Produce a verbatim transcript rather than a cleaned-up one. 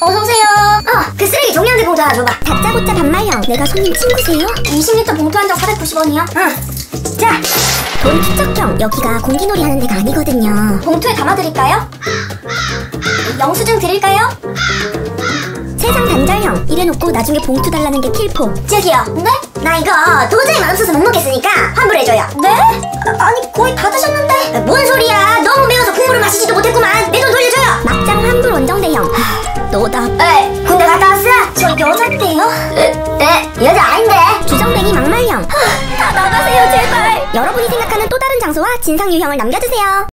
어서오세요. 어, 그 쓰레기 종량제 봉투 하나 줘봐. 다짜고짜 반말형. 내가 손님 친구세요? 이십 리터 봉투 한 장 사백구십 원이요? 응. 자, 돈 투척형. 여기가 공기놀이 하는 데가 아니거든요. 봉투에 담아드릴까요? 영수증 드릴까요? 세상 단절형. 이래놓고 나중에 봉투 달라는 게 킬포. 저기요. 네? 나 이거 도저히 맛없어서 못 먹겠으니까 환불해줘요. 네? 아, 아니 거의 다 드셨는데. 뭔 소리야. 너무 매워서 국물을 마시지도 못했구만. 내 돈 돌려줘요. 막장 환불 원정대형. 노답. 에, 군대 갔다 왔어? 저 여잔데요? 에, 에, 여자 아닌데. 주정뱅이 막말형. 다 나가세요 제발. 여러분이 생각하는 또 다른 장소와 진상 유형을 남겨주세요.